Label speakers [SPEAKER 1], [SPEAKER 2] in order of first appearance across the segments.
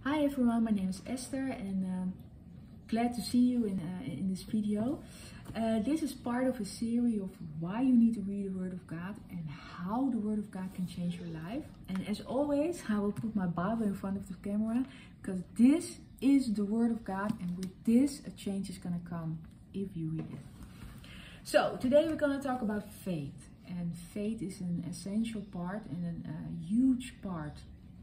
[SPEAKER 1] Hi everyone, my name is Esther and glad to see you in this video. This is part of a series of why you need to read the Word of God and how the Word of God can change your life. And as always, I will put my Bible in front of the camera because this is the Word of God, and with this a change is going to come if you read it. So today we're going to talk about faith, and faith is an essential part and a huge part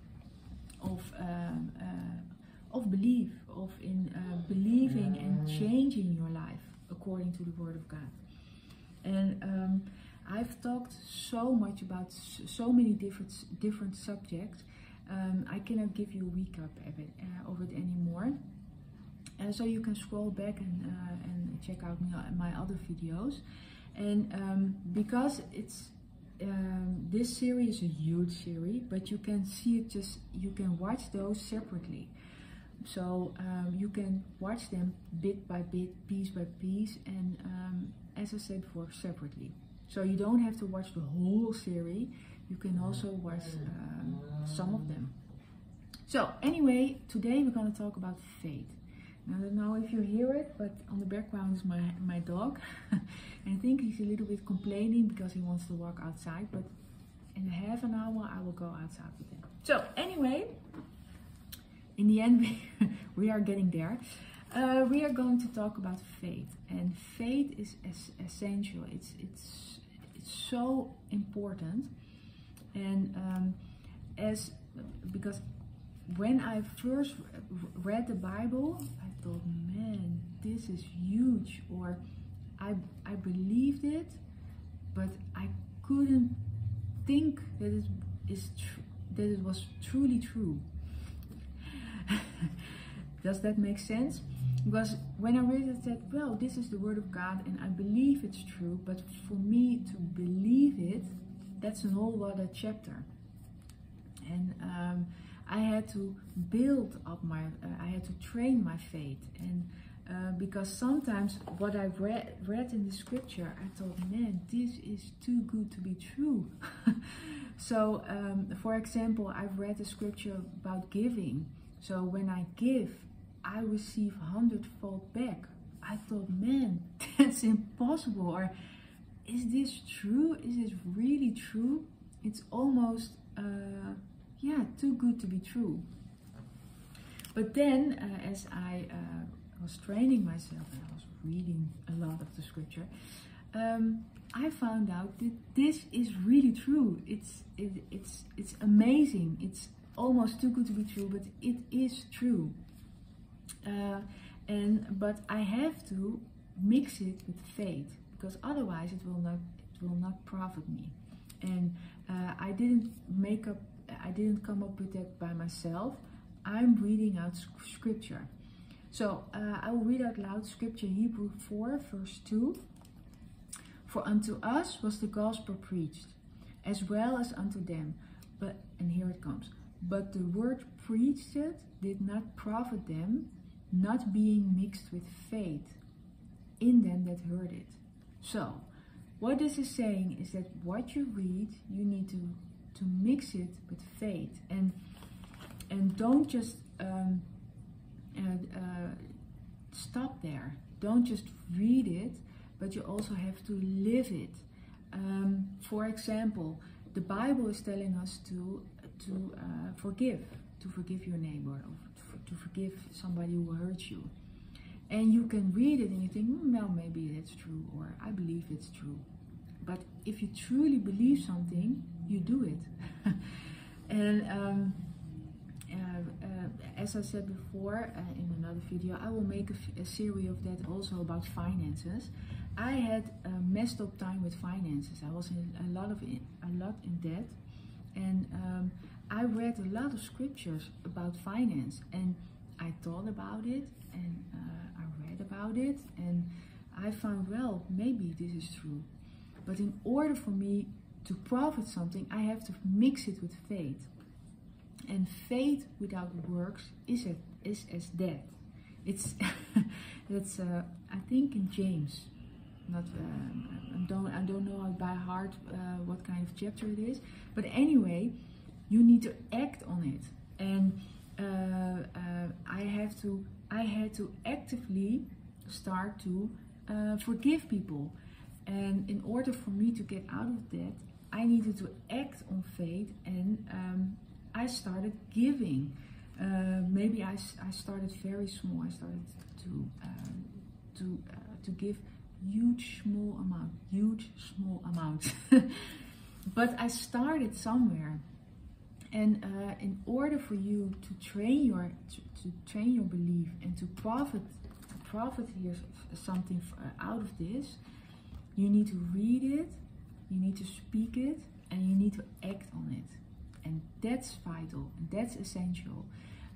[SPEAKER 1] of belief, believing and changing your life according to the Word of God. And I've talked so much about so many different subjects. I cannot give you a recap of it anymore. So you can scroll back and check out my other videos. And because it's this series is a huge series, but you can see it you can watch those separately. So you can watch them bit by bit, piece by piece, and as I said before, separately. So you don't have to watch the whole series. You can also watch some of them. So anyway, today we're going to talk about faith. Now, I don't know if you hear it, but on the background is my dog. And I think he's a little bit complaining because he wants to walk outside, but in half an hour I will go outside with him. So anyway, in the end we are getting there. We are going to talk about faith, and faith is essential. It's so important, and because when I first read the Bible, I thought, man, this is huge, or I believed it, but I couldn't think that it was truly true. Does that make sense? Because when I read it, I said, well, this is the Word of God and I believe it's true, but for me to believe it, that's a whole other chapter. And I had to build up I had to train my faith. And because sometimes what I read in the scripture, I thought, man, this is too good to be true. So, for example, I've read the scripture about giving. So when I give, I receive 100-fold back. I thought, man, that's impossible. Or is this true? Is this really true? It's almost, too good to be true. But then, as I was training myself and I was reading a lot of the scripture, I found out that this is really true. It's amazing. It's almost too good to be true, but it is true. But I have to mix it with faith, because otherwise it will not profit me. And I didn't come up with that by myself. I'm reading out scripture. So I will read out loud scripture, Hebrews 4 verse 2. For unto us was the gospel preached, as well as unto them. And here it comes. But the word preached did not profit them, not being mixed with faith in them that heard it. So, what this is saying is that what you read, you need to mix it with faith, and don't just stop there. Don't just read it, but you also have to live it. For example, the Bible is telling us to forgive your neighbor, or to forgive somebody who hurts you. And you can read it and you think, well, maybe that's true, or I believe it's true. But if you truly believe something, you do it. And as I said before in another video, I will make a series of that also about finances. I had a messed up time with finances. I was in a lot in debt, and I read a lot of scriptures about finance, and I thought about it, and I read about it, and I found, well, maybe this is true. But in order for me to profit something, I have to mix it with faith. And faith without works is as dead. It's that's I think in James. Not I don't know by heart what kind of chapter it is. But anyway, you need to act on it. And I had to actively start to forgive people. And in order for me to get out of that, I needed to act on faith, and I started giving. Maybe I started very small. I started to give huge small amount. But I started somewhere. And in order for you to train your belief and to profit here something out of this, you need to read it, you need to speak it, and you need to act on it. And that's vital, and that's essential.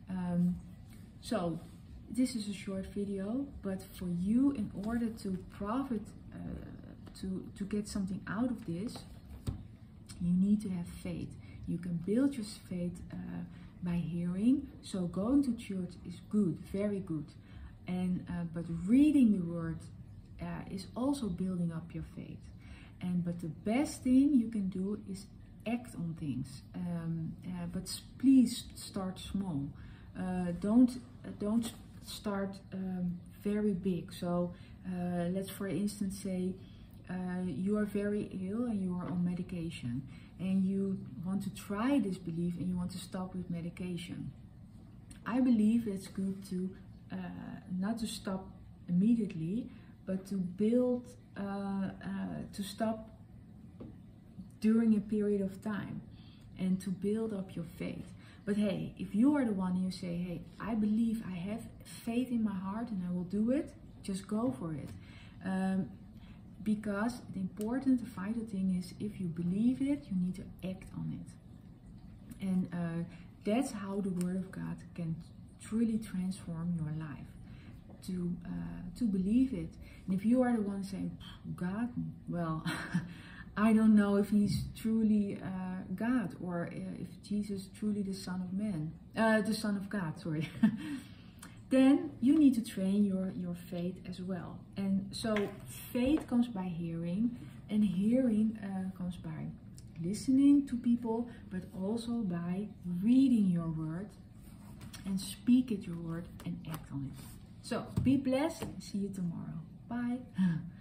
[SPEAKER 1] So this is a short video, but for you, in order to profit, to get something out of this, you need to have faith. You can build your faith by hearing. So going to church is good, very good. And but reading the word is also building up your faith. But the best thing you can do is act on things. But please start small. Don't start very big. So let's, for instance, say you are very ill and you are on medication, and you want to try this belief and you want to stop with medication. I believe it's good to not to stop immediately, but to build, to stop during a period of time and to build up your faith. But hey, if you are the one and you say, hey, I believe, I have faith in my heart and I will do it, just go for it. Because the important, the vital thing is, if you believe it, you need to act on it. And that's how the Word of God can truly transform your life. To believe it. And if you are the one saying, God, well, I don't know if He's truly God, or if Jesus is truly the Son of Man, the Son of God, sorry. Then you need to train your faith as well. And so faith comes by hearing, and hearing comes by listening to people, but also by reading your word and speak it your word and act on it. So be blessed. See you tomorrow. Bye.